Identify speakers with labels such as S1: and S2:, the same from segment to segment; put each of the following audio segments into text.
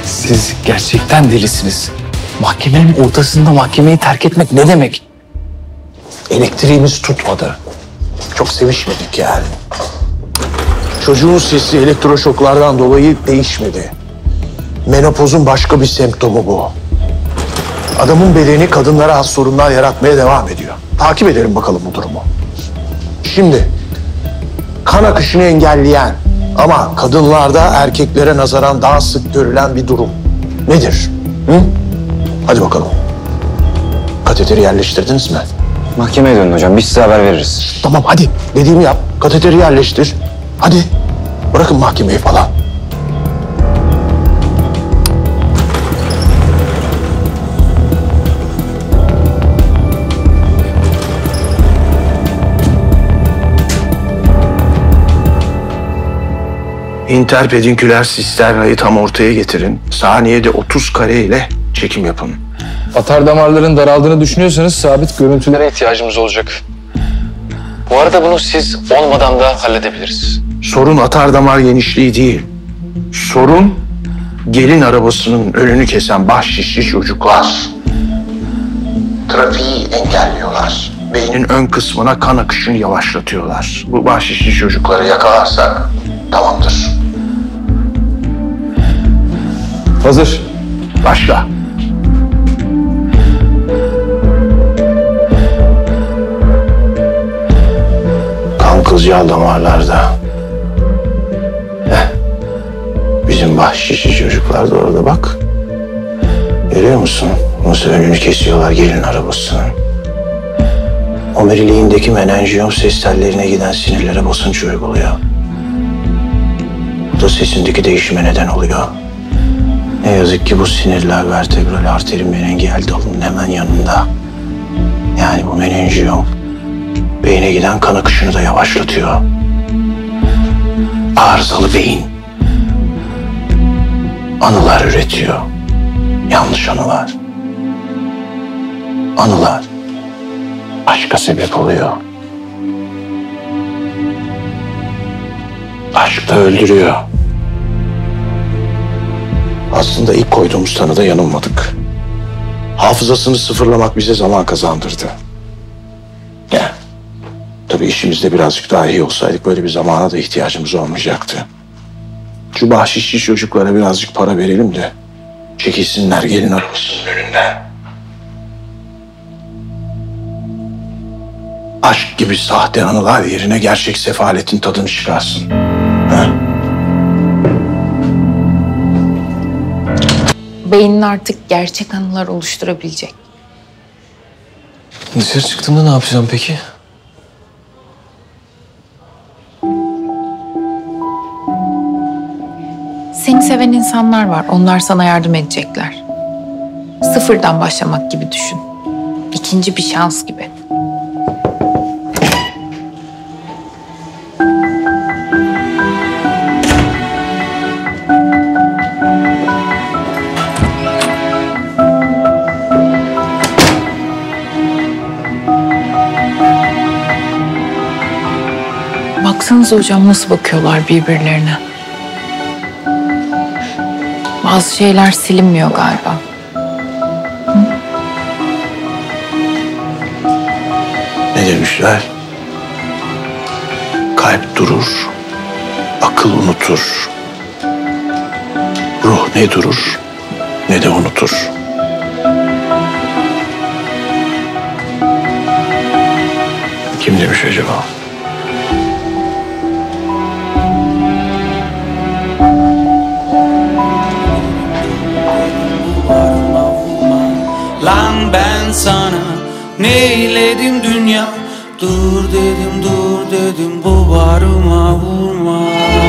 S1: Siz gerçekten delisiniz. Mahkemenin ortasında mahkemeyi terk etmek ne demek?
S2: Elektriğimiz tutmadı. Çok sevişmedik yani. Çocuğun sesi elektroşoklardan dolayı değişmedi. Menopozun başka bir semptomu bu. Adamın bedeni kadınlara has sorunlar yaratmaya devam ediyor. Takip edelim bakalım bu durumu. Şimdi kan akışını engelleyen ama kadınlarda erkeklere nazaran daha sık görülen bir durum nedir? Hı? Hadi bakalım. Kateteri yerleştirdiniz mi?
S3: Mahkemeye dönün hocam. Biz size haber veririz.
S2: Tamam hadi. Dediğimi yap. Kateteri yerleştir. Hadi. Bırakın mahkemeyi falan. İnterpedinküler sisternayı tam ortaya getirin. Saniyede 30 kare ile çekim yapın.
S1: Atar damarların daraldığını düşünüyorsanız sabit görüntülere ihtiyacımız olacak.
S3: Bu arada bunu siz olmadan da halledebiliriz.
S2: Sorun atar damar genişliği değil. Sorun gelin arabasının önünü kesen bahşişli çocuklar. Trafiği engelliyorlar. Beynin ön kısmına kan akışını yavaşlatıyorlar. Bu bahşişli çocukları yakalarsak tamamdır.
S1: Hazır.
S2: Başla. Kan kılcal damarlarda. Bizim bahşişli çocuklar da orada bak. Görüyor musun? Nasıl önünü kesiyorlar gelin arabasının. Omeriliğindeki menenjiyom ses tellerine giden sinirlere basınç uyguluyor. Bu da sesindeki değişime neden oluyor. Ne yazık ki bu sinirler vertebral arterin menengeal dalının hemen yanında. Yani bu menenjiyom beyne giden kan akışını da yavaşlatıyor. Arızalı beyin anılar üretiyor. Yanlış anılar. Anılar aşka sebep oluyor. Aşk da öldürüyor. Aslında ilk koyduğumuz tanıda yanılmadık. Hafızasını sıfırlamak bize zaman kazandırdı. Ya, tabii işimizde birazcık daha iyi olsaydık böyle bir zamana da ihtiyacımız olmayacaktı. Şu bahşişçi çocuklara birazcık para verelim de çekilsinler gelin arabasının önünden. Aşk gibi sahte anılar yerine gerçek sefaletin tadını çıkarsın. Ha?
S4: Beynin artık gerçek anılar oluşturabilecek.
S1: Dışarı çıktığımda ne yapacağım peki?
S4: Seni seven insanlar var. Onlar sana yardım edecekler. Sıfırdan başlamak gibi düşün. İkinci bir şans gibi. Baksanıza hocam nasıl bakıyorlar birbirlerine. Bazı şeyler silinmiyor galiba.
S2: Ne demişler? Kalp durur, akıl unutur. Ruh ne durur ne de unutur. Kim demiş acaba?
S5: Lan ben sana neyledim dünya? Dur dedim bu varıma vurma.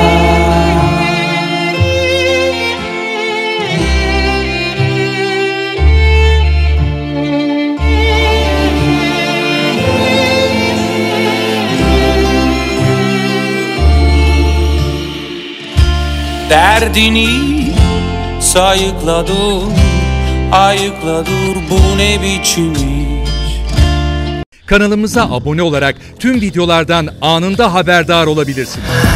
S5: Derdini sayıkla dur, ayıkla dur, bu ne biçim iş?
S6: Kanalımıza abone olarak tüm videolardan anında haberdar olabilirsiniz.